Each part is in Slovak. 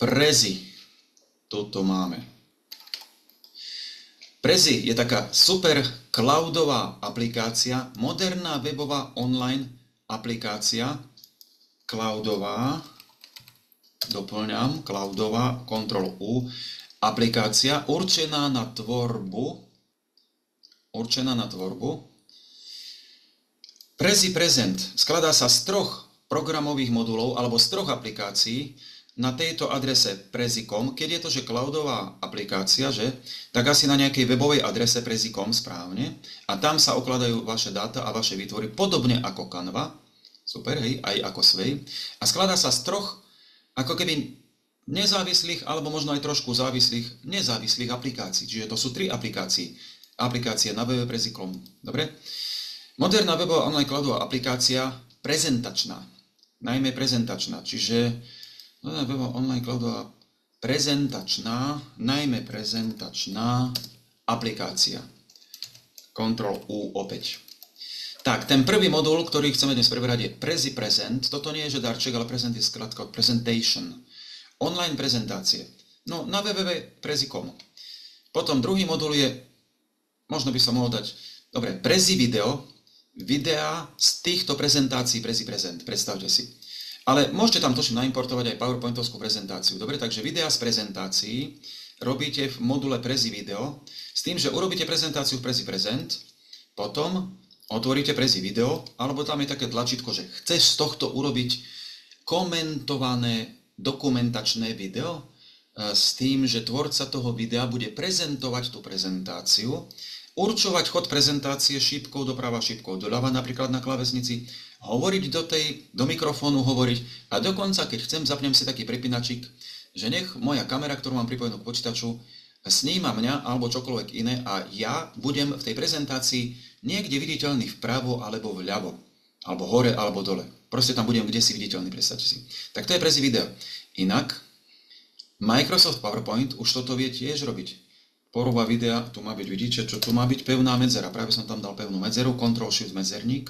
Prezi. Toto máme. Prezi je taká super cloudová aplikácia, moderná webová online aplikácia, cloudová, doplňam, cloudová, Ctrl U, aplikácia určená na tvorbu. Prezi Present skladá sa z 3 programových modulov alebo z 3 aplikácií na tejto adrese prezi.com. Keď je to, že cloudová aplikácia, že, tak asi na nejakej webovej adrese prezi.com správne a tam sa okladajú vaše dáta a vaše výtvory podobne ako Canva, super, hej, aj ako Sway, a skladá sa z 3 ako keby nezávislých alebo možno aj trošku nezávislých aplikácií, čiže to sú 3 aplikácie na webe prezi.com, dobre? Moderná webová online cloudová aplikácia prezentačná, najmä prezentačná, čiže online cloudová najmä prezentačná aplikácia. Ctrl U opäť. Tak, ten prvý modul, ktorý chceme dnes preberať je Prezi Present. Toto nie je že darček, ale present je skratka od presentation. Online prezentácie. No, na www.prezi.com. Potom druhý modul je, možno by som mohol dať, dobre, Prezi video, videá z týchto prezentácií Prezi Present, predstavte si. Ale môžete tam točne naimportovať aj PowerPointovskú prezentáciu. Dobre, takže videá z prezentácií robíte v module Prezi video s tým, že urobíte prezentáciu v Prezi Present, potom otvoríte Prezi video, alebo tam je také tlačítko, že chceš z tohto urobiť komentované dokumentačné video s tým, že tvorca toho videa bude prezentovať tú prezentáciu, určovať chod prezentácie šípkou doprava, šípkou doľava, napríklad na klávesnici, hovoriť do mikrofónu, hovoriť a dokonca, keď chcem, zapnem si taký prepínačik, že nech moja kamera, ktorú mám pripojenú k počítaču, sníma mňa alebo čokoľvek iné a ja budem v tej prezentácii niekde viditeľný vpravo alebo vľavo, alebo hore alebo dole. Proste tam budem kdesi viditeľný, predstavte si. Tak to je Prezi video. Inak, Microsoft PowerPoint už toto vie tiež robiť. Poroba videa, tu má byť, vidíte, čo tu má byť? Pevná medzera. Práve som tam dal pevnú medzeru, Ctrl-Shift medzerník.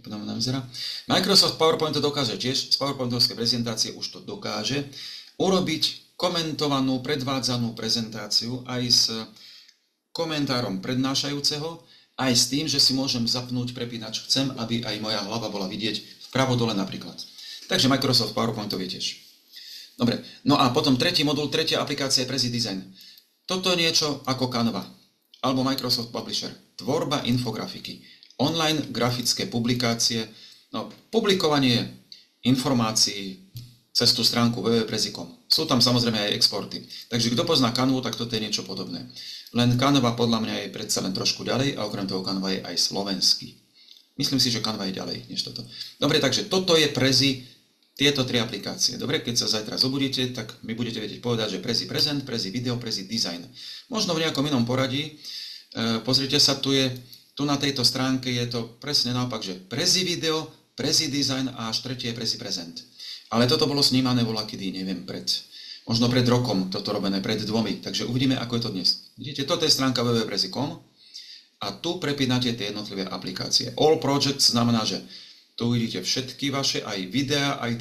Microsoft PowerPoint to dokáže tiež, z PowerPointovskej prezentácie už to dokáže urobiť komentovanú, predvádzanú prezentáciu aj s komentárom prednášajúceho, aj s tým, že si môžem zapnúť prepínač. Chcem, aby aj moja hlava bola vidieť vpravo dole napríklad. Takže Microsoft PowerPoint to vie tiež. Dobre, no a potom tretí modul, tretia aplikácia je Prezi Design. Toto niečo ako Canva alebo Microsoft Publisher. Tvorba infografiky. Online grafické publikácie, no, publikovanie informácií cez tú stránku www.prezi.com. Sú tam samozrejme aj exporty. Takže kto pozná Canvu, tak toto je niečo podobné. Len Canva podľa mňa je predsa len trošku ďalej a okrem toho Canva je aj slovenský. Myslím si, že Canva je ďalej než toto. Dobre, takže toto je Prezi, tieto 3 aplikácie. Dobre, keď sa zajtra zobudíte, tak mi budete vedieť povedať, že Prezi Present, Prezi Video, Prezi Design. Možno v nejakom inom poradí. Pozrite sa, tu na tejto stránke je to presne naopak, že Prezi Video, Prezi Design a až tretie je Prezi Present. Ale toto bolo snímané voľakedy, neviem, možno pred rokom toto robené, pred 2, takže uvidíme, ako je to dnes. Vidíte, toto je stránka www.prezi.com a tu prepínate tie jednotlivé aplikácie. All Projects znamená, že tu vidíte všetky vaše, aj videá, aj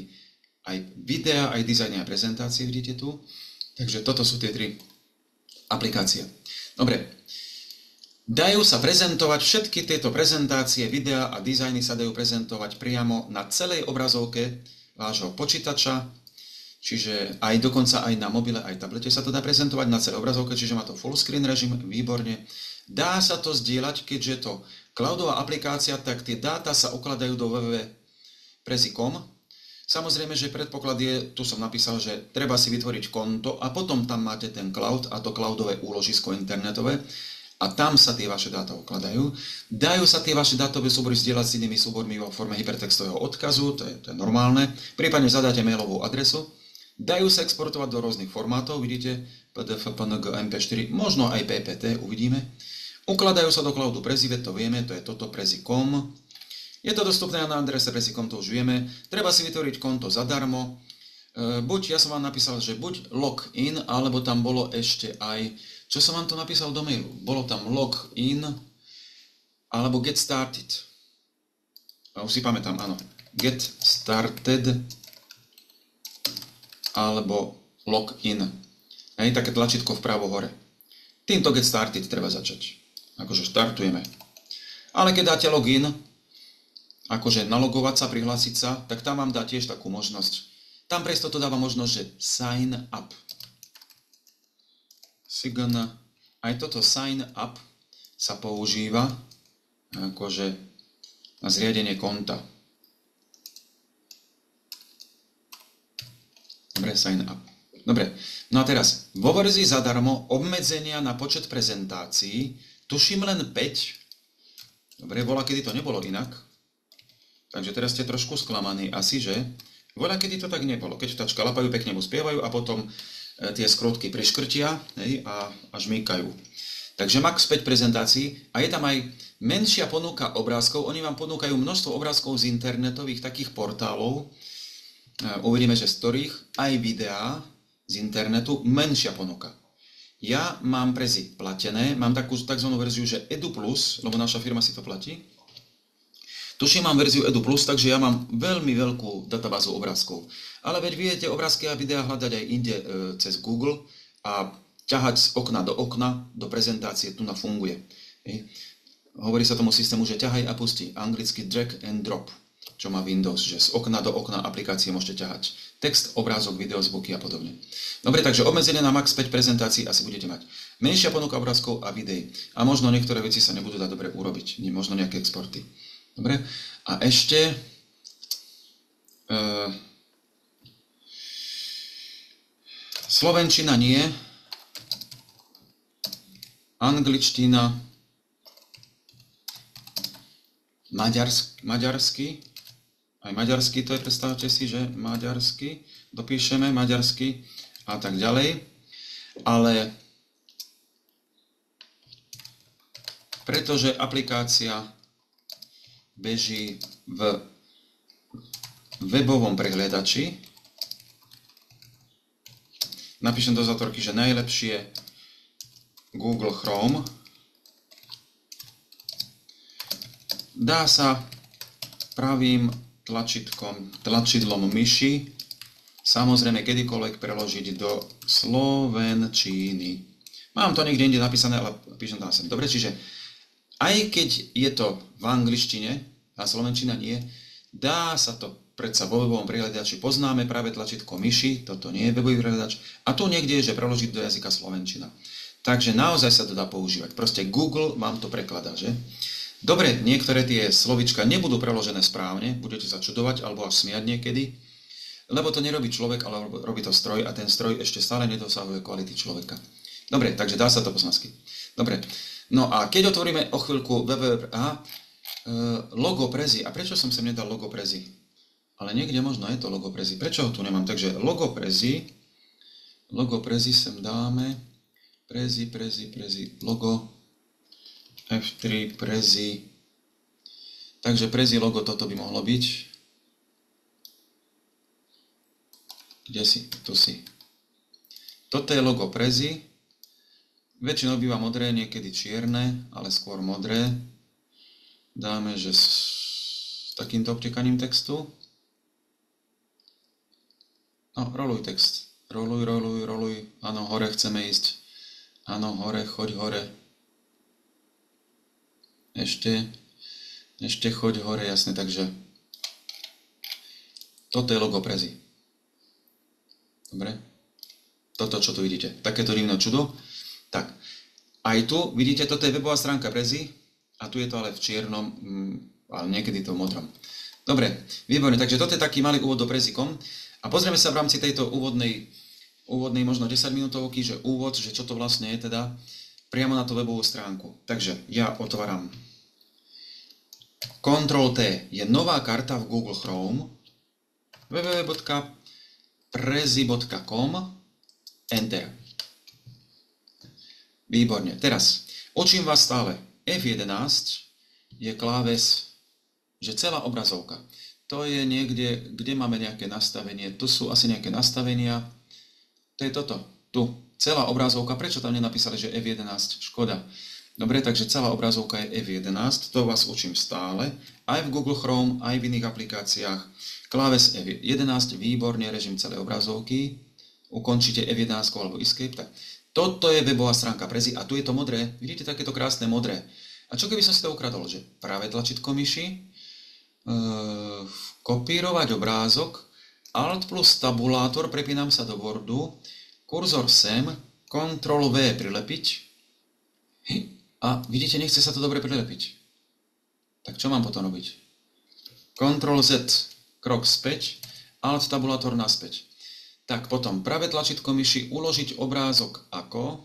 dizajny a prezentácie, vidíte tu. Takže toto sú tie 3 aplikácie. Dobre. Dajú sa prezentovať, všetky tieto prezentácie, videá a dizajny sa dajú prezentovať priamo na celej obrazovke vášho počítača, čiže aj dokonca aj na mobile, aj tablete sa to dá prezentovať na celej obrazovke, čiže má to full screen režim, výborne. Dá sa to zdieľať, keďže je to cloudová aplikácia, tak tie dáta sa ukladajú do www.prezi.com. Samozrejme, že predpoklad je, tu som napísal, že treba si vytvoriť konto a potom tam máte ten cloud a to cloudové úložisko internetové. A tam sa tie vaše dáta ukladajú. Dajú sa tie vaše dátové súbory zdieľať s inými súbormi vo forme hypertextového odkazu, to je normálne. Prípadne zadáte mailovú adresu. Dajú sa exportovať do rôznych formátov, vidíte, PDF, PNG, MP4, možno aj PPT, uvidíme. Ukladajú sa do cloudu Prezi, to vieme, to je toto Prezi.com. Je to dostupné na adrese Prezi.com, to už vieme. Treba si vytvoriť konto zadarmo. Ja som vám napísal, že buď login, alebo tam bolo ešte aj... Čo som vám to napísal do mailu? Bolo tam login alebo get started. A už si pamätám, áno. Get started alebo login. Hej, také tlačítko vpravo hore. Týmto get started treba začať. Akože štartujeme. Ale keď dáte login, akože nalogovať sa, prihlásiť sa, tak tam vám dá tiež takú možnosť. Tam pre istotu dáva možnosť, že sign up. Aj toto sign up sa používa akože na zriadenie konta. Dobre, sign up. Dobre, no a teraz, vo verzii zadarmo obmedzenia na počet prezentácií, tuším len 5. Dobre, bola, kedy to nebolo inak. Takže teraz ste trošku sklamaní asi, že? Bola, kedy to tak nebolo. Keď vtáčka lapajú, pekne mu spievajú a potom tie skrutky priškrtia, hej, a žmýkajú. Takže max 5 prezentácií a je tam aj menšia ponuka obrázkov. Oni vám ponúkajú množstvo obrázkov z internetových takých portálov. Uvidíme, že z ktorých aj videá z internetu, menšia ponuka. Ja mám Prezi platené, mám takú tzv. Verziu, že Edu+, lebo naša firma si to platí. Tuším, mám verziu Edu+, takže ja mám veľmi veľkú databázu obrázkov. Ale veď viete obrázky a videá hľadať aj inde cez Google a ťahať z okna do prezentácie, tu funguje. Hovorí sa tomu systému, že ťahaj a pusti, anglicky drag and drop, čo má Windows, že z okna do okna aplikácie môžete ťahať text, obrázok, video, zvuky a podobne. Dobre, takže obmedzenie na max 5 prezentácií asi budete mať. Menšia ponuka obrázkov a videí. A možno niektoré veci sa nebudú dať dobre urobiť, možno nejaké exporty. Dobre, a ešte slovenčina nie, angličtina, maďarsky, aj maďarsky to je, predstavte si, že maďarsky, dopíšeme maďarsky a tak ďalej, ale pretože aplikácia beží v webovom prehliadači, napíšem do zátvorky, že najlepšie Google Chrome, dá sa pravým tlačidlom myši samozrejme kedykoľvek preložiť do slovenčiny. Mám to niekde inde napísané, ale píšem tam sem. Dobre, čiže aj keď je to v angličtine a slovenčina nie, dá sa to predsa vo webovom prehľadači, poznáme práve tlačítko myši, toto nie je webový prehľadač, a tu niekde je, že preložiť do jazyka slovenčina. Takže naozaj sa to dá používať. Proste Google vám to prekladá, že? Dobre, niektoré tie slovička nebudú preložené správne, budete sa čudovať alebo až smiať niekedy, lebo to nerobí človek, ale robí to stroj a ten stroj ešte stále nedosahuje kvality človeka. Dobre, takže dá sa to po slovensky. Dobre, no a keď otvoríme o chvíľku logo Prezi. A prečo som sem nedal logo Prezi? Ale niekde možno je to logo Prezi. Prečo ho tu nemám? Takže logo Prezi sem dáme. Prezi, logo F3, Prezi. Takže Prezi logo toto by mohlo byť. Kde si? Tu si. Toto je logo Prezi. Väčšinou býva modré, niekedy čierne, ale skôr modré. Dáme, že s takýmto obtekaním textu. No, roluj text. Roluj. Áno, hore chceme ísť. Áno, hore, choď hore. Ešte choď hore, jasne, takže toto je logo Prezi. Dobre? Toto, čo tu vidíte. Takéto divné čudo. Tak, aj tu vidíte, toto je webová stránka Prezi a tu je to ale v čiernom, ale niekedy to v modrom. Dobre, výborne, takže toto je taký malý úvod do Prezi.com a pozrieme sa v rámci tejto úvodnej možno 10 minútovky, že úvod, že čo to vlastne je teda priamo na tú webovú stránku. Takže ja otváram Ctrl+T je nová karta v Google Chrome www.prezi.com Enter. Výborne. Teraz učím vás stále. F11 je kláves, že celá obrazovka. To je niekde, kde máme nejaké nastavenie. Tu sú asi nejaké nastavenia. To je toto. Tu. Celá obrazovka. Prečo tam nenapísali, že F11? Škoda. Dobre, takže celá obrazovka je F11. To vás učím stále. Aj v Google Chrome, aj v iných aplikáciách. Kláves F11, výborne, režim celej obrazovky. ukončíte F11 alebo Escape, tak toto je webová stránka Prezi a tu je to modré, vidíte takéto krásne modré. A čo keby som si to ukradol, že pravé tlačítko myši, kopírovať obrázok, Alt plus tabulátor, prepínam sa do Wordu, kurzor sem, Ctrl V prilepiť a vidíte, nechce sa to dobre prilepiť. Tak čo mám potom robiť? Ctrl Z, krok späť, Alt tabulátor naspäť. Tak potom pravé tlačítko myši, uložiť obrázok ako...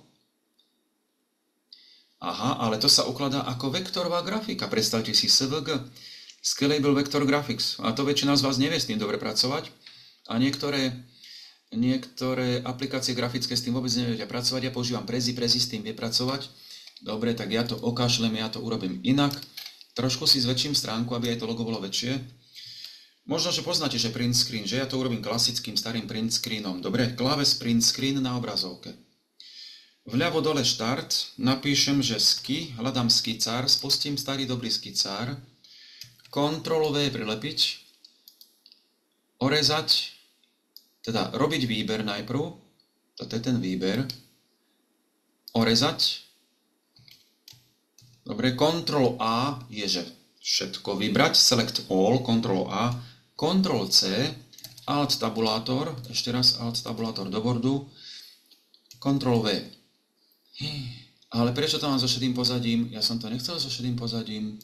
Aha, ale to sa ukladá ako vektorová grafika. Predstavte si SVG, Scalable Vector Graphics. A to väčšina z vás nevie s tým dobre pracovať. A niektoré aplikácie grafické s tým vôbec nevedia pracovať. Ja používam Prezi s tým vie pracovať. Dobre, tak ja to okašlem, ja to urobím inak. Trošku si zväčším stránku, aby aj to logo bolo väčšie. Možno, že poznáte, že print screen, že ja to urobím klasickým starým print screenom. Dobre, kláves print screen na obrazovke. Vľavo dole štart, napíšem, že ski, hľadám skicár, spustím starý dobrý skicár, Ctrl V prilepiť, orezať, teda robiť výber najprv, toto je ten výber, orezať, dobre, Ctrl A je, že všetko vybrať, Select All, Ctrl A, Ctrl C, Alt tabulátor, ešte raz Alt tabulátor do Wordu, Ctrl V. Ale prečo to mám so šedým pozadím? Ja som to nechcel so šedým pozadím.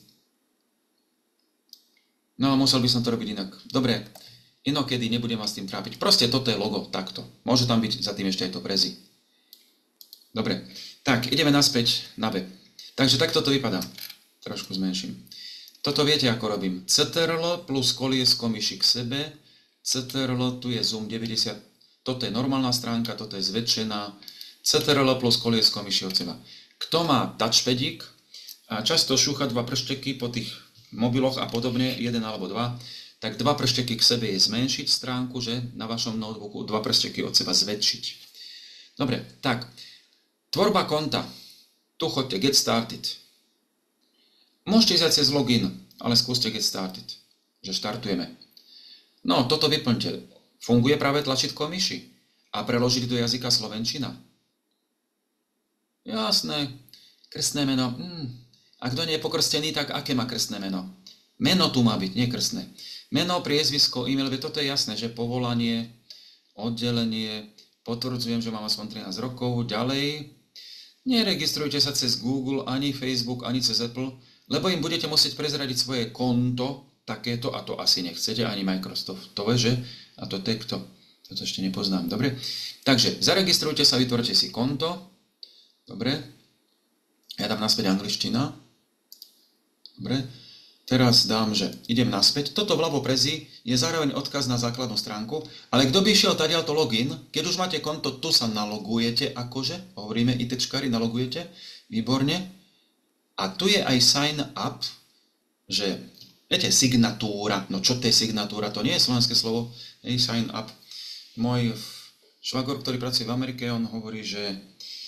No, musel by som to robiť inak. Dobre, inokedy nebudem vás s tým trápiť. Proste toto je logo, takto. Môže tam byť za tým ešte aj to Prezi. Dobre, tak ideme naspäť na web. Takže takto to vypadá. Trošku zmenším. Toto viete, ako robím. Ctrl plus koliesko myši k sebe. Ctrl, tu je zoom 90. Toto je normálna stránka, toto je zväčšená. Ctrl plus koliesko myši od seba. Kto má touchpadík a často šúcha dva pršteky po tých mobiloch a podobne, jeden alebo dva, tak dva pršteky k sebe je zmenšiť stránku, že na vašom notebooku dva pršteky od seba zväčšiť. Dobre, tak, tvorba konta. Tu choďte Get Started. Môžete ísť aj cez login, ale skúste Get Started, že štartujeme. No, toto vyplňte. Funguje práve tlačítko myši a preložiť do jazyka slovenčina. Jasné, krstné meno. A kto nie je pokrstený, tak aké má krstné meno? Meno tu má byť, nie krstné. Meno, priezvisko, e-mail, toto je jasné, že povolanie, oddelenie, potvrdzujem, že mám aspoň 13 rokov, ďalej. Neregistrujte sa cez Google, ani Facebook, ani cez Apple, lebo im budete musieť prezradiť svoje konto, takéto, a to asi nechcete, ani Microsoftové, že? A to takto. Toto ešte nepoznám, dobre? Takže, zaregistrujte sa, vytvorte si konto, dobre? Ja dám naspäť angličtina. Dobre, teraz dám, že idem naspäť. Toto vľavo Prezi je zároveň odkaz na základnú stránku, ale kto by išiel tadiaľto login, keď už máte konto, tu sa nalogujete, akože, hovoríme ITčkári, nalogujete, výborne. A tu je aj sign up, že, viete, signatúra, no čo to je signatúra, to nie je slovenské slovo, sign up. Môj švagor, ktorý pracuje v Amerike, on hovorí, že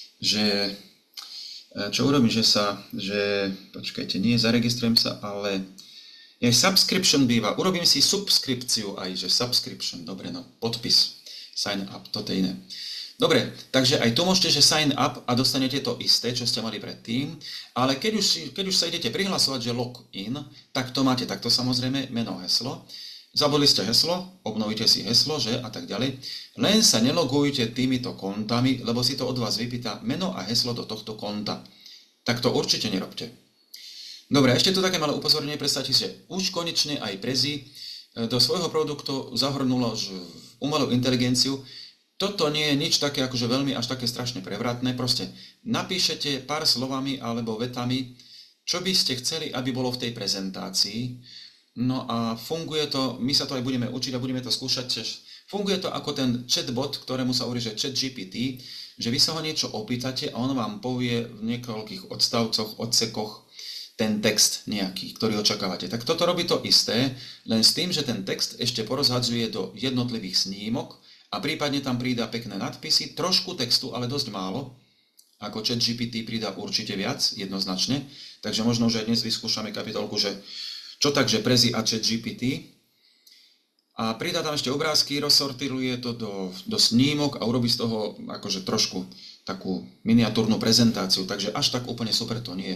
čo urobím, počkajte, nie zaregistrujem sa, ale aj subscription býva. Urobím si subskripciu aj, že subscription, dobre, no, podpis, sign up, toto je iné. Dobre, takže aj tu môžete, že sign up a dostanete to isté, čo ste mali predtým, ale keď už sa idete prihlasovať, že login, tak to máte takto samozrejme, meno, heslo. Zabudli ste heslo, obnovíte si heslo, že a tak ďalej. Len sa nelogujte týmito kontami, lebo si to od vás vypýta meno a heslo do tohto konta. Tak to určite nerobte. Dobre, ešte tu také malé upozornenie, predstavte si, že už konečne aj Prezi do svojho produktu zahrnulo umelú inteligenciu. Toto nie je nič také akože veľmi až také strašne prevratné, proste napíšete pár slovami alebo vetami, čo by ste chceli, aby bolo v tej prezentácii. No a funguje to, my sa to aj budeme učiť a budeme to skúšať tiež. Funguje to ako ten chatbot, ktorému sa hovorí, že ChatGPT, že vy sa ho niečo opýtate a on vám povie v niekoľkých odstavcoch, odsekoch ten text nejaký, ktorý očakávate. Tak toto robí to isté, len s tým, že ten text ešte porozhadzuje do jednotlivých snímok a prípadne tam pridá pekné nadpisy, trošku textu, ale dosť málo. Ako ChatGPT pridá určite viac, jednoznačne. Takže možno, že dnes vyskúšame kapitolku, že čo takže Prezi a ChatGPT. a pridá tam ešte obrázky, rozsortíruje to do snímok a urobí z toho akože trošku takú miniatúrnu prezentáciu, takže až tak úplne super to nie je.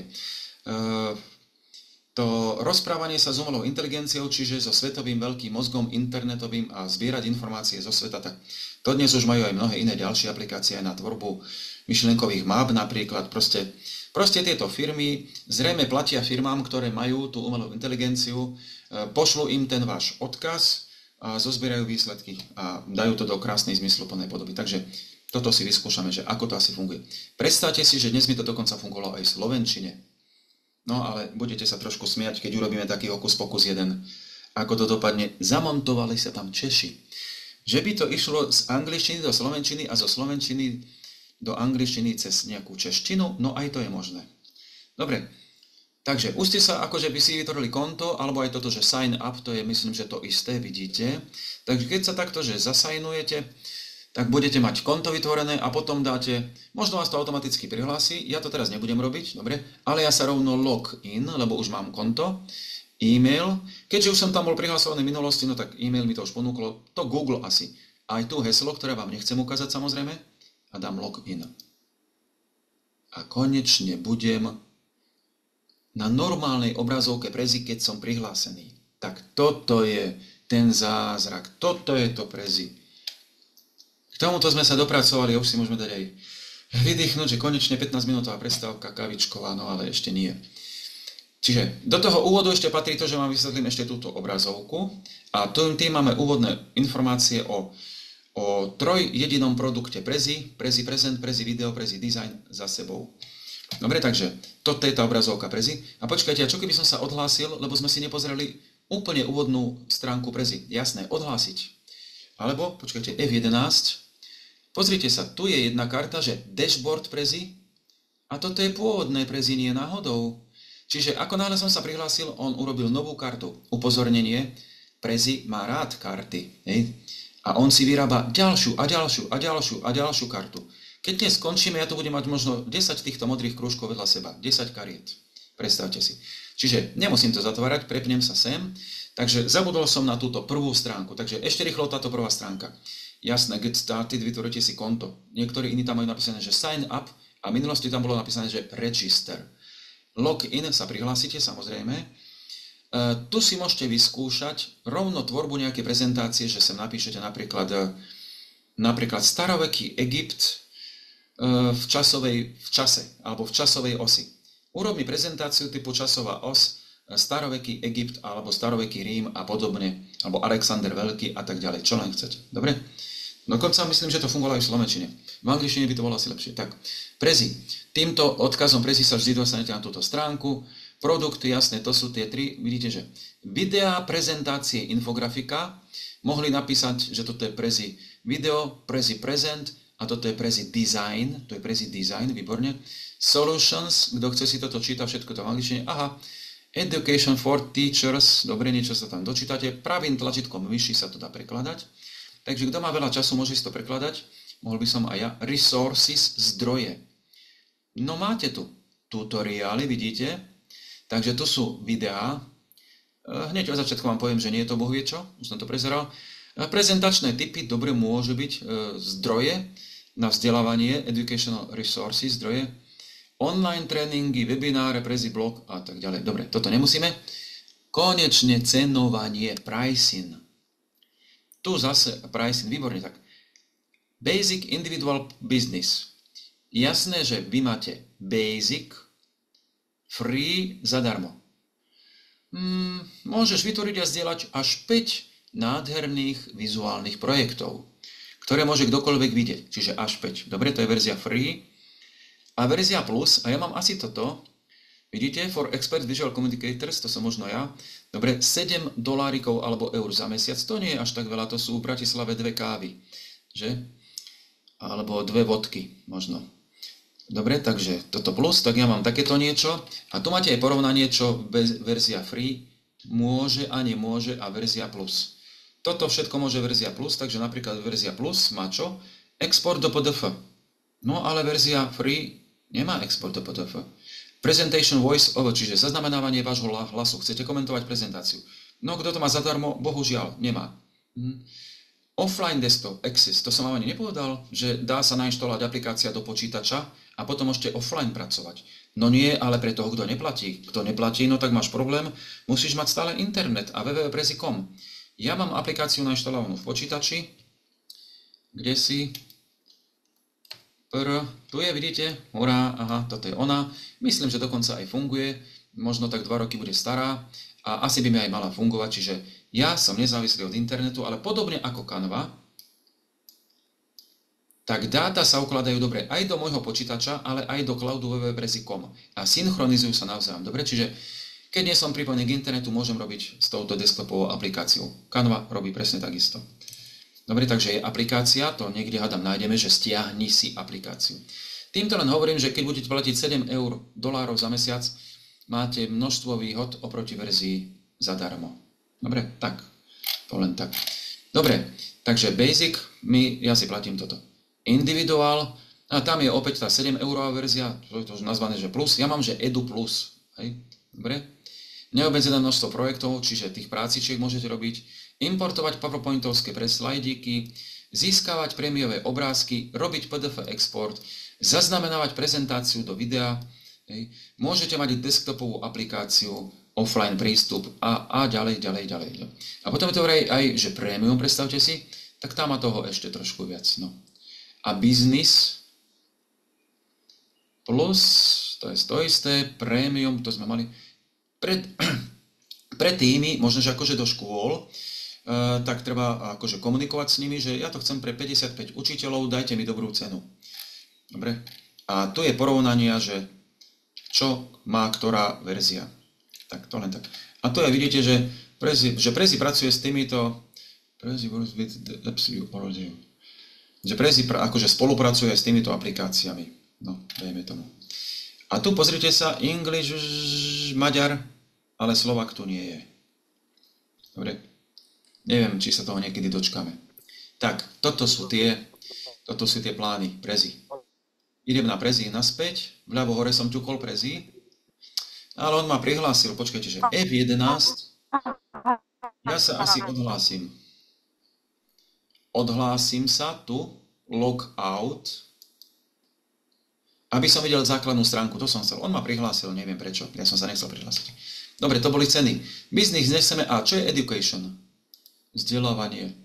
To rozprávanie sa s umelou inteligenciou, čiže so svetovým veľkým mozgom internetovým a zbierať informácie zo sveta, tak to dnes už majú aj mnohé iné ďalšie aplikácie aj na tvorbu myšlienkových map napríklad. Proste tieto firmy zrejme platia firmám, ktoré majú tú umelú inteligenciu, pošlú im ten váš odkaz a zozbierajú výsledky a dajú to do krásnej zmysluplnej podoby. Takže toto si vyskúšame, že ako to asi funguje. Predstavte si, že dnes mi to dokonca fungovalo aj v slovenčine. No ale budete sa trošku smiať, keď urobíme taký hokus pokus jeden. Ako to dopadne? Zamontovali sa tam Češi. Že by to išlo z angličtiny do slovenčiny a zo slovenčiny do angličtiny cez nejakú češtinu, no aj to je možné. Dobre, takže už ste sa akože by si vytvorili konto, alebo aj toto, že sign up, to je myslím, že to isté, vidíte. Takže keď sa takto, že zasajnujete, tak budete mať konto vytvorené a potom dáte, možno vás to automaticky prihlási, ja to teraz nebudem robiť, dobre, ale ja sa rovno login, lebo už mám konto, e-mail, keďže už som tam bol prihlasovaný v minulosti, no tak e-mail mi to už ponúklo, to Google asi, aj tu heslo, ktoré vám nechcem ukázať samozrejme, a dám login. A konečne budem na normálnej obrazovke Prezi, keď som prihlásený. Tak toto je ten zázrak, toto je to Prezi. K tomuto sme sa dopracovali, už si môžeme dať aj vydýchnuť, že konečne 15-minútová prestávka kavičková, no ale ešte nie. Čiže do toho úvodu ešte patrí to, že vám vysvetlím ešte túto obrazovku a tým máme úvodné informácie o trojjedinom produkte Prezi, Prezi Present, Prezi Video, Prezi Design za sebou. Dobre, takže toto je tá obrazovka Prezi. A počkajte, a čo keby som sa odhlásil, lebo sme si nepozreli úplne úvodnú stránku Prezi. Jasné, odhlásiť. Alebo, počkajte, F11. Pozrite sa, tu je jedna karta, že dashboard Prezi a toto je pôvodné Prezi, nie náhodou. Čiže ako náhle som sa prihlásil, on urobil novú kartu. Upozornenie, Prezi má rád karty. Hej? A on si vyrába ďalšiu a ďalšiu a ďalšiu a ďalšiu kartu. Keď dnes skončíme, ja tu budem mať možno 10 týchto modrých krúžkov vedľa seba. 10 kariet. Predstavte si. Čiže nemusím to zatvárať, prepnem sa sem. Takže zabudol som na túto prvú stránku. Takže ešte rýchlo táto prvá stránka. Jasné, get started, vytvoríte si konto. Niektorí iní tam majú napísané, že sign up a v minulosti tam bolo napísané, že register. Login sa prihlásite, samozrejme. Tu si môžete vyskúšať rovno tvorbu nejaké prezentácie, že sem napíšete napríklad staroveký Egypt v čase alebo v časovej osi. Urob mi prezentáciu typu časová os, staroveký Egypt alebo staroveký Rím a podobne, alebo Alexander Veľký a tak ďalej, čo len chcete. Dobre? Dokonca myslím, že to fungovalo aj v slovenčine. V angličtine by to bolo asi lepšie. Tak, Prezi. Týmto odkazom Prezi sa vždy dostanete na túto stránku. Produkty, jasné, to sú tie tri. Vidíte, že videá, prezentácie, infografika. Mohli napísať, že toto je Prezi video, Prezi present a toto je Prezi design. To je Prezi design, výborne. Solutions, kto chce si toto čítať, všetko to v angličtine. Aha, Education for Teachers, dobre, niečo sa tam dočítate. Pravým tlačítkom myši sa to dá prekladať. Takže kto má veľa času, môže si to prekladať. Mohol by som aj ja. Resources, zdroje. No máte tu tutoriály, vidíte. Takže tu sú videá. Hneď od začiatku vám poviem, že nie je to bohvie čo. Už som to prezeral. Prezentačné typy, dobre, môžu byť zdroje na vzdelávanie, educational resources, zdroje. Online tréningy, webináre, Prezi blog a tak ďalej. Dobre, toto nemusíme. Konečne cenovanie, pricing. Tu zase pricing, výborne tak. Basic individual business. Jasné, že vy máte basic, free, zadarmo. Môžeš vytvoriť a zdieľať až 5 nádherných vizuálnych projektov, ktoré môže kdokoľvek vidieť. Čiže až 5. Dobre, to je verzia free. A verzia plus, a ja mám asi toto, vidíte, for expert visual communicators, to som možno ja, dobre, $7 alebo eur za mesiac, to nie je až tak veľa, to sú v Bratislave 2 kávy, že? Alebo 2 vodky, možno. Dobre, takže toto plus, tak ja mám takéto niečo, a tu máte aj porovnanie, čo verzia free môže a nemôže a verzia plus. Toto všetko môže verzia plus, takže napríklad verzia plus má čo? Export do PDF. No ale verzia free nemá export do PDF. Presentation voice over, čiže zaznamenávanie vášho hlasu. Chcete komentovať prezentáciu. No kto to má zadarmo? Bohužiaľ, nemá. Offline desktop, Axis, to som vám ani nepovedal, že dá sa nainštalovať aplikácia do počítača a potom môžete offline pracovať. No nie, ale pre toho, kto neplatí. Kto neplatí, no tak máš problém, musíš mať stále internet a www.prezi.com. Ja mám aplikáciu nainštalovanú v počítači, kde si... Tu je, vidíte, hurá, aha, toto je ona. Myslím, že dokonca aj funguje, možno tak 2 roky bude stará a asi by mi aj mala fungovať, čiže ja som nezávislý od internetu, ale podobne ako Canva, tak dáta sa ukladajú dobre aj do môjho počítača, ale aj do cloudu www.prezi.com a synchronizujú sa navzájom. Dobre, čiže keď nie som pripojený k internetu, môžem robiť s touto desktopovou aplikáciou. Canva robí presne takisto. Dobre, takže je aplikácia, to niekde hádam nájdeme, že stiahni si aplikáciu. Týmto len hovorím, že keď budete platiť $7 za mesiac, máte množstvo výhod oproti verzii zadarmo. Dobre, tak, to len tak. Dobre, takže Basic, ja si platím toto. Individuál, a tam je opäť tá €7 verzia, to je to nazvané, že plus, ja mám, že Edu plus, hej, dobre. Neobmedzené množstvo projektov, čiže tých prácičiek môžete robiť, importovať PowerPointovské slajdíky, získavať prémiové obrázky, robiť PDF export, zaznamenávať prezentáciu do videa, hej. Môžete mať desktopovú aplikáciu, offline prístup a ďalej. A potom je to aj, že prémium, predstavte si, tak tam má toho ešte trošku viac. No. A business plus, to je to isté, prémium, to sme mali pre týmy, možno, že akože do škôl, tak treba akože komunikovať s nimi, že ja to chcem pre 55 učiteľov, dajte mi dobrú cenu. Dobre? A tu je porovnania, že čo má ktorá verzia. Tak to len tak. A tu aj vidíte, že Prezi pracuje s týmito, že Prezi akože spolupracuje s týmito aplikáciami. No, dajme tomu. A tu pozrite sa, English, Maďar, ale Slovak tu nie je. Dobre? Neviem, či sa toho niekedy dočkáme. Tak, toto sú tie plány Prezi. Idem na Prezi naspäť, vľavo hore som ťukol Prezi, ale on ma prihlásil, počkajte, že F11, ja sa asi odhlásim. Odhlásim sa tu, log out, aby som videl základnú stránku, to som chcel. On ma prihlásil, neviem prečo, ja som sa nechcel prihlásiť. Dobre, to boli ceny. Business nechceme, a čo je education? Vzdelávanie.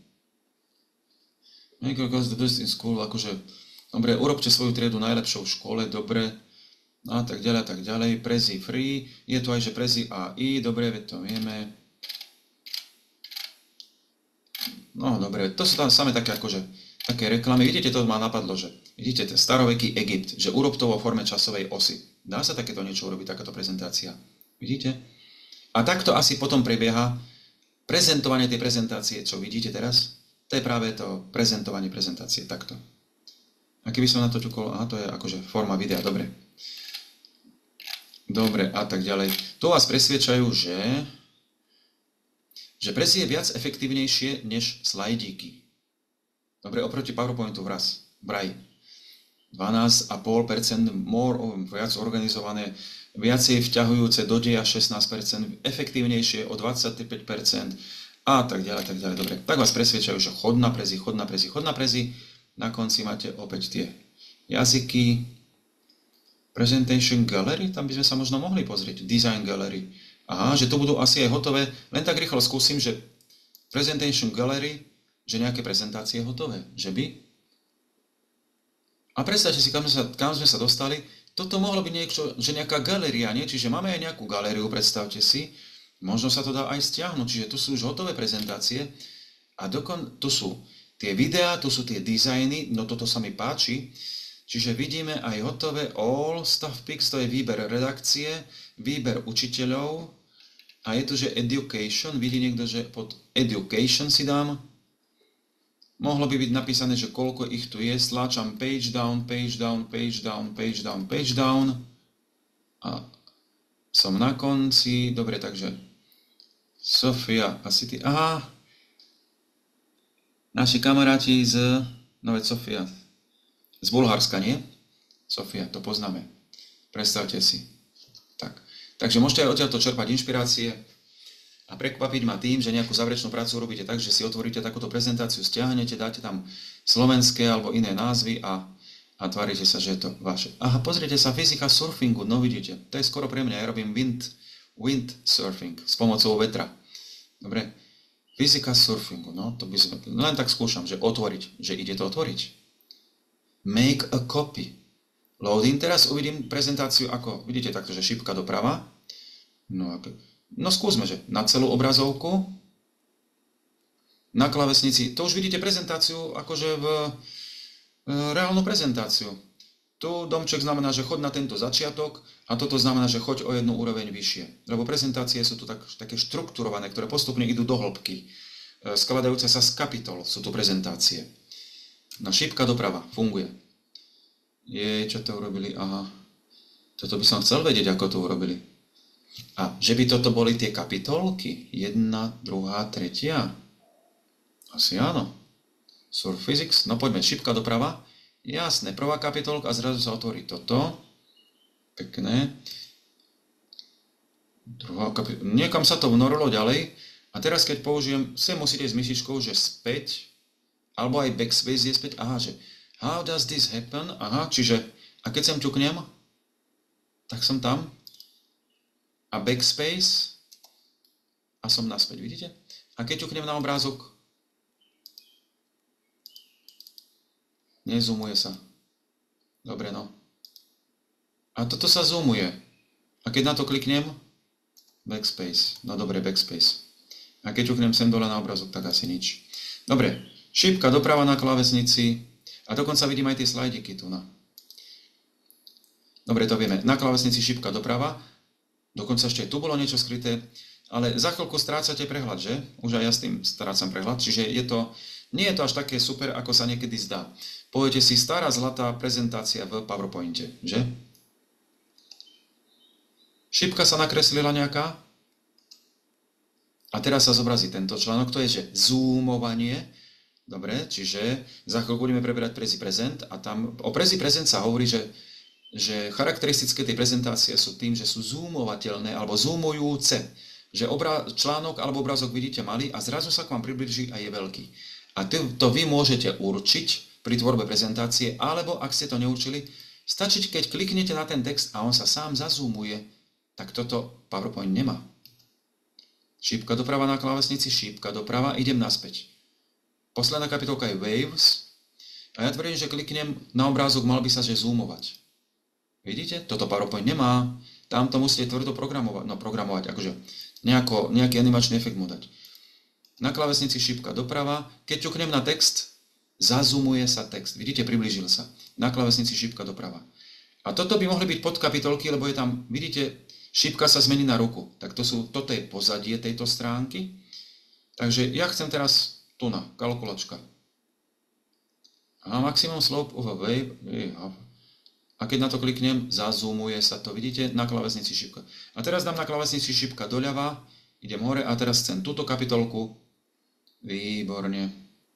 The best in school, akože, dobre, urobte svoju triedu najlepšou v škole, dobre, a tak ďalej, Prezi free, je tu aj, že Prezi AI, dobre, veď to vieme. No, dobre, to sú tam samé také, akože, také reklamy, vidíte, to ma napadlo, že, vidíte, staroveký Egypt, že urob to vo forme časovej osy. Dá sa takéto niečo urobiť, takáto prezentácia, vidíte? A takto asi potom prebieha prezentovanie tej prezentácie, čo vidíte teraz, to je práve to prezentovanie prezentácie, takto. A keby som na to ťukol, to je akože forma videa, dobre. Dobre, a tak ďalej. Tu vás presviečajú, že Prezi je viac efektívnejšie než slajdíky. Dobre, oproti PowerPointu vraj. 12,5% viac organizované, viacej vťahujúce do deja 16%, efektívnejšie o 25% a tak ďalej. Dobre, tak vás presviečajú, že chod na Prezi. Na konci máte opäť tie jazyky. Presentation Gallery, tam by sme sa možno mohli pozrieť. Design Gallery. Aha, že to budú asi aj hotové. Len tak rýchlo skúsim, že Presentation Gallery, že nejaké prezentácie hotové. Že by? A predstavte si, kam sme sa dostali. Toto mohlo byť niečo, že nejaká galéria, nie? Čiže máme aj nejakú galériu, predstavte si. Možno sa to dá aj stiahnuť, čiže tu sú už hotové prezentácie. A tu sú tie videá, tu sú tie dizajny, no toto sa mi páči. Čiže vidíme aj hotové all stuff pics, to je výber redakcie, výber učiteľov. A je tu, že education, vidí niekto, že pod education si dám. Mohlo by byť napísané, že koľko ich tu je, stláčam page down. A som na konci, dobre, takže Sofia asi ty, aha, naši kamaráti veď Sofia, z Bulharska, nie? Sofia, to poznáme, predstavte si. Tak. Takže môžete aj odtiaľto čerpať inšpirácie. a prekvapiť ma tým, že nejakú záverečnú prácu robíte tak, že si otvoríte takúto prezentáciu, stiahnete, dáte tam slovenské alebo iné názvy a tvárite sa, že je to vaše. Aha, pozrite sa, fyzika surfingu, no vidíte, to je skoro pre mňa, ja robím windsurfing s pomocou vetra. Dobre, fyzika surfingu, no to by sme, len tak skúšam, že otvoriť, že ide to otvoriť. Make a copy. Loading, teraz uvidím prezentáciu ako, vidíte takto, že šípka doprava. No skúsme, že na celú obrazovku, na klávesnici, to už vidíte prezentáciu akože v reálnu prezentáciu. Tu domček znamená, že choď na tento začiatok a toto znamená, že choď o jednu úroveň vyššie. Lebo prezentácie sú tu také štrukturované, ktoré postupne idú do hĺbky. Skladajúce sa z kapitol sú tu prezentácie. No šípka doprava funguje. Čo to urobili? Aha. Toto by som chcel vedieť, ako to urobili. A že by toto boli tie kapitolky? 1, 2, 3. Asi áno. Surf Physics. No poďme, šípka doprava. Jasné, prvá kapitolka a zrazu sa otvorí toto. Pekné. Druhá kapitolka. Niekam sa to vnorilo ďalej. A teraz, keď použijem, sem musíte s myšičkou, že späť, alebo aj backspace je späť. Aha, že how does this happen? Aha, čiže, a keď sem ťuknem, tak som tam. A backspace, a som naspäť, vidíte? A keď ťuknem na obrázok, nezoomuje sa. Dobre, no. A toto sa zoomuje. A keď na to kliknem, backspace. No dobre, backspace. A keď ťuknem sem dole na obrázok, tak asi nič. Dobre, šípka doprava na klávesnici. A dokonca vidím aj tie slajdiky tu. No. Dobre, to vieme. Na klávesnici šípka doprava. Dokonca ešte tu bolo niečo skryté. Ale za chvíľku strácate prehľad, že? Už aj ja s tým strácam prehľad. Čiže nie je to až také super, ako sa niekedy zdá. Poviete si, stará zlatá prezentácia v PowerPointe, že? Šípka sa nakreslila nejaká. A teraz sa zobrazí tento článok. To je, že zoomovanie. Dobre, čiže za chvíľku budeme preberať Prezi prezent a tam o Prezi prezent sa hovorí, že charakteristické tej prezentácie sú tým, že sú zoomovateľné alebo zoomujúce. Že článok alebo obrázok vidíte malý a zrazu sa k vám priblíži a je veľký. A to vy môžete určiť pri tvorbe prezentácie, alebo ak ste to neurčili, stačí, keď kliknete na ten text a on sa sám zazoomuje, tak toto PowerPoint nemá. Šípka doprava na klávesnici, šípka doprava, idem naspäť. Posledná kapitolka je Waves a ja tvrdím, že kliknem na obrázok, mal by sa že zoomovať. Vidíte? Toto PowerPoint nemá. Tam to musíte tvrdo programovať, akože nejaký animačný efekt mu dať. Na klávesnici šípka doprava. Keď ťuknem na text, zazoomuje sa text. Vidíte? Priblížil sa. Na klávesnici šípka doprava. A toto by mohli byť podkapitolky, lebo je tam, vidíte, šípka sa zmení na ruku. Tak toto je pozadie tejto stránky. Takže ja chcem teraz tu na kalkulačka. A maximum slope of a wave. A keď na to kliknem, zazoomuje sa to. Vidíte? Na klávesnici šípka. A teraz dám na klávesnici šípka doľava. Idem hore a teraz chcem túto kapitolku. Výborne.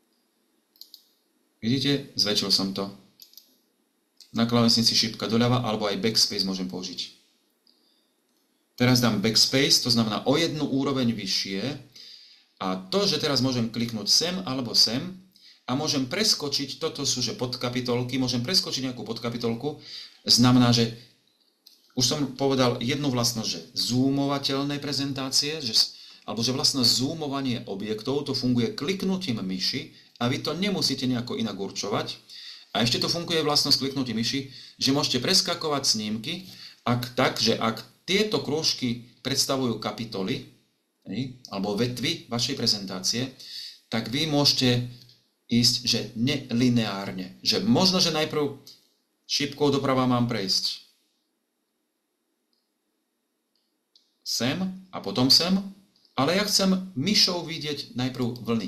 Vidíte? Zväčšil som to. Na klávesnici šípka doľava, alebo aj backspace môžem použiť. Teraz dám backspace, to znamená o jednu úroveň vyššie. A to, že teraz môžem kliknúť sem alebo sem a môžem preskočiť, toto sú že podkapitolky, môžem preskočiť nejakú podkapitolku, znamená, že už som povedal jednu vlastnosť, že zoomovateľné prezentácie, alebo že vlastnosť zoomovanie objektov, to funguje kliknutím myši a vy to nemusíte nejako inak určovať. A ešte to funguje vlastnosť kliknutím myši, že môžete preskakovať snímky, ak tieto krúžky predstavujú kapitoly, alebo vetvy vašej prezentácie, tak vy môžete ísť, že nelineárne. Že možno, že najprv šípkou doprava mám prejsť sem a potom sem, ale ja chcem myšou vidieť najprv vlny.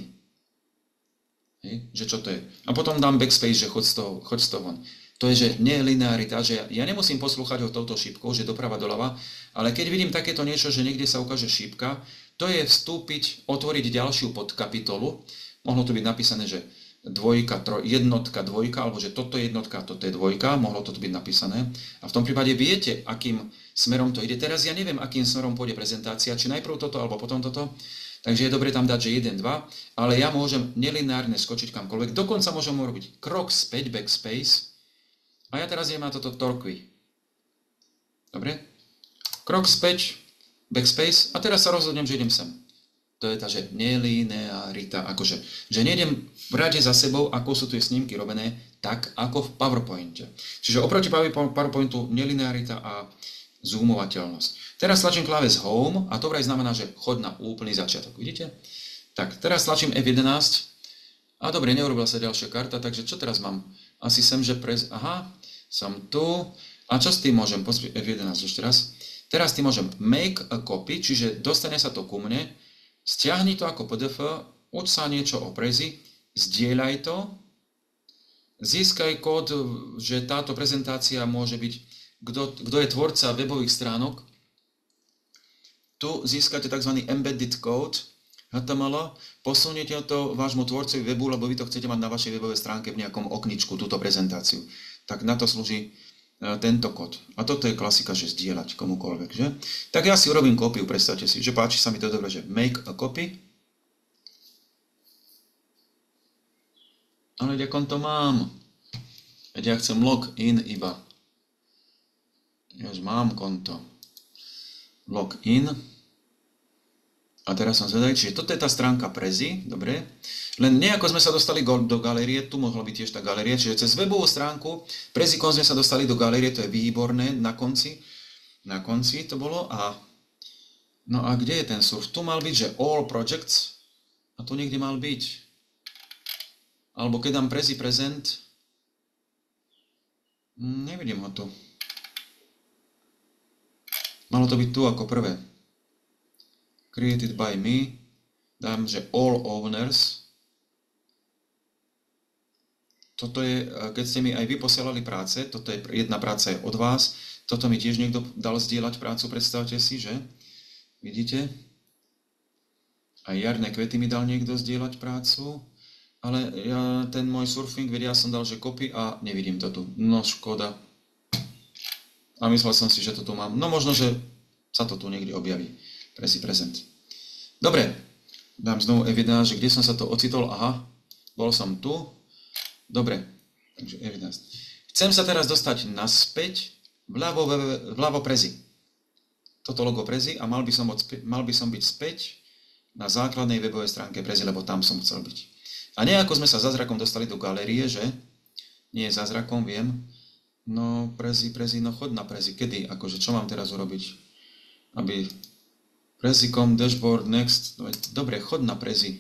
Že čo to je? A potom dám backspace, že choď z toho von. To je, že nelinearita, že ja nemusím poslúchať ho touto šípkou, že doprava doľava, ale keď vidím takéto niečo, že niekde sa ukáže šípka, to je vstúpiť, otvoriť ďalšiu podkapitolu. Mohlo tu byť napísané, že dvojka, jednotka, dvojka, alebo že toto je jednotka, toto je dvojka, mohlo to tu byť napísané. A v tom prípade viete, akým smerom to ide. Teraz ja neviem, akým smerom pôjde prezentácia, či najprv toto, alebo potom toto. Takže je dobre tam dať, že 1, 2, ale ja môžem nelineárne skočiť kamkoľvek. Dokonca môžem urobiť krok späť, backspace. A ja teraz idem na toto torquy. Dobre? Krok späť, backspace. A teraz sa rozhodnem, že idem sem. To je tá, že nelinearita. Akože, že nejdem v rade za sebou, ako sú tu snímky robené, tak ako v PowerPointe. Čiže oproti PowerPointu nelinearita a zoomovateľnosť. Teraz tlačím kláves Home a to vraj znamená, že chod na úplný začiatok. Vidíte? Tak, teraz tlačím F11 a dobre, neurobila sa ďalšia karta, takže čo teraz mám? Asi sem, že aha, som tu. A čo s tým môžem? F11 ešte raz. Teraz tým môžem make a copy, čiže dostane sa to ku mne, stiahni to ako PDF, uč sa niečo o Prezi, zdieľaj to, získaj kód, že táto prezentácia môže byť, kto je tvorca webových stránok. Tu získate tzv. Embedded code HTML, posuniete to vášmu tvorcovi webu, lebo vy to chcete mať na vašej webovej stránke v nejakom okničku, túto prezentáciu. Tak na to slúži tento kód. A toto je klasika, že zdieľať komukoľvek, že? Tak ja si urobím kópiu, predstavte si, že páči sa mi to dobre, že make a copy. Ale kde konto mám? Veď ja chcem login iba. Ja už mám konto. Login. A teraz som zvedavý, čiže toto je tá stránka Prezi, dobre. Len nejako sme sa dostali do galérie, tu mohla byť tiež tá galéria, čiže cez webovú stránku Prezi.com sme sa dostali do galérie, to je výborné, na konci to bolo a no a kde je ten surf? Tu mal byť, že all projects a tu niekde mal byť. Alebo keď dám Prezi present, nevidím ho tu. Malo to byť tu ako prvé. Created by me. Dám, že all owners. Toto je, keď ste mi aj vy posielali práce, toto je jedna práca je od vás. Toto mi tiež niekto dal zdieľať prácu, predstavte si, že? Vidíte? Aj jarné kvety mi dal niekto zdieľať prácu. Ale ja, ten môj surfing, vedia, ja som dal, že copy a nevidím to tu. No škoda. A myslel som si, že to tu mám. No možno, že sa to tu niekde objaví. Prezi present. Dobre. Dám znovu F11, že kde som sa to ocitol. Aha. Bol som tu. Dobre. Takže F11. Chcem sa teraz dostať naspäť vľavo Prezi. Toto logo Prezi a mal by som byť späť na základnej webovej stránke Prezi, lebo tam som chcel byť. A nejako sme sa zázrakom dostali do galérie, že? Nie zázrakom, viem. No, Prezi, no chod na Prezi. Kedy? Akože, čo mám teraz urobiť? Aby Prezi.com, dashboard, next. Dobre, chod na Prezi.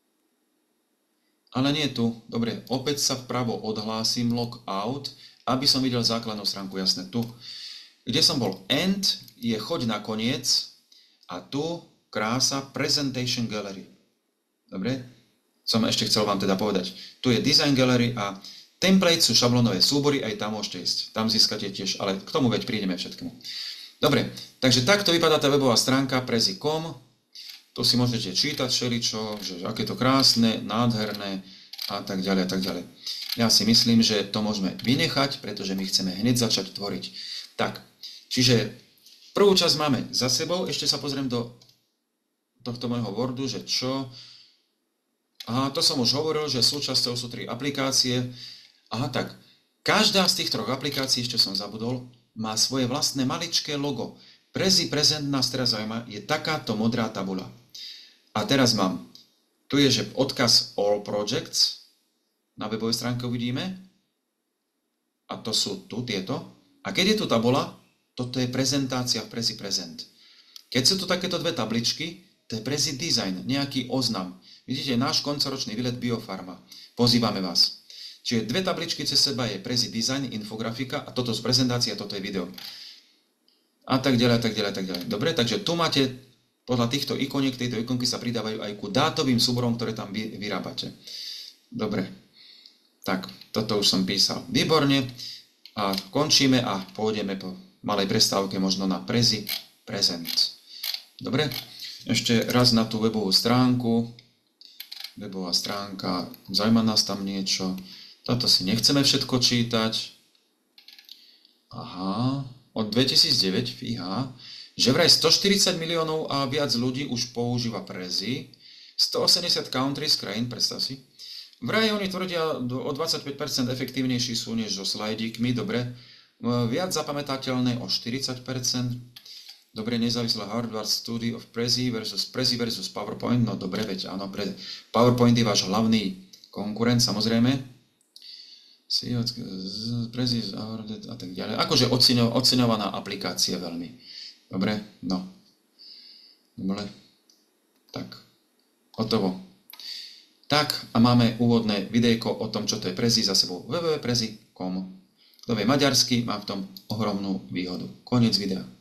Ale nie tu. Dobre, opäť sa vpravo odhlásim, log out, aby som videl základnú stránku, jasné, tu. Kde som bol? End je choď na koniec a tu krása Presentation Gallery. Dobre? Som ešte chcel vám teda povedať. Tu je Design Gallery a template sú šablónové súbory, aj tam môžete ísť. Tam získate tiež, ale k tomu veď prídeme všetkému. Dobre, takže takto vypadá tá webová stránka Prezi.com. Tu si môžete čítať všeličo, že aké to krásne, nádherné a tak ďalej a tak ďalej. Ja si myslím, že to môžeme vynechať, pretože my chceme hneď začať tvoriť. Tak, čiže prvú časť máme za sebou. Ešte sa pozriem do tohto môjho Wordu, že čo... Aha, to som už hovoril, že súčasťou sú 3 aplikácie. Aha, tak, každá z tých 3 aplikácií, ešte som zabudol, má svoje vlastné maličké logo. Prezi present nás teraz zaujíma, je takáto modrá tabula. A teraz mám, tu je, že odkaz All Projects, na webovej stránke uvidíme, a to sú tu tieto. A keď je tu tabula, toto je prezentácia v Prezi present. Keď sú tu takéto 2 tabličky, to je Prezi design, nejaký oznam. Vidíte, náš koncoročný výlet Biofarma. Pozývame vás. Čiže 2 tabličky cez seba je Prezi design, infografika a toto z prezentácie, toto je video. A tak ďalej, a tak ďalej, a tak ďalej. Dobre, takže tu máte, podľa týchto ikoniek, tejto ikonky sa pridávajú aj ku dátovým súborom, ktoré tam vyrábate. Dobre. Tak, toto už som písal. Výborne. A končíme a pôjdeme po malej prestávke možno na Prezi present. Dobre? Ešte raz na tú webovú stránku. webová stránka, zaujíma nás tam niečo. Toto si nechceme všetko čítať. Aha, od 2009, fíha, že vraj 140 miliónov a viac ľudí už používa Prezi, 180 countries krajín, predstav si. Vraj oni tvrdia o 25% efektívnejší sú než so slajdíkmi, dobre. Viac zapamätateľné o 40%. Dobre, nezávislá hardware study of Prezi versus PowerPoint. No dobre, veď áno, PowerPoint je váš hlavný konkurent, samozrejme. Prezi a tak ďalej. Akože oceňovaná aplikácia veľmi. Dobre, no. Dobre. Tak, hotovo. Tak a máme úvodné videjko o tom, čo to je Prezi za sebou. www.prezi.com. Kto vie maďarsky, má v tom ohromnú výhodu. Koniec videa.